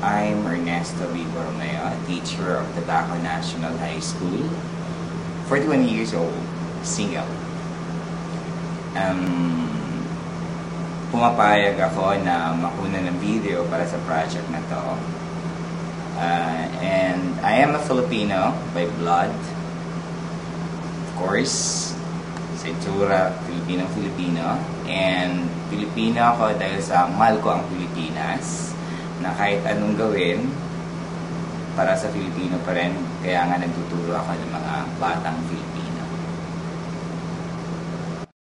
I'm Ernesto Borromeo, a teacher of Tabaco National High School, 41 years old, single. Pumapayag ako na makuna ng video para sa project na to. And I am a Filipino by blood. Of course, sa itsura, Filipino. And Filipino ako dahil sa mahal ko ang Pilipinas, na kahit anong gawin para sa Filipino pa rin, kaya nga nagtuturo ako ng mga batang Filipino.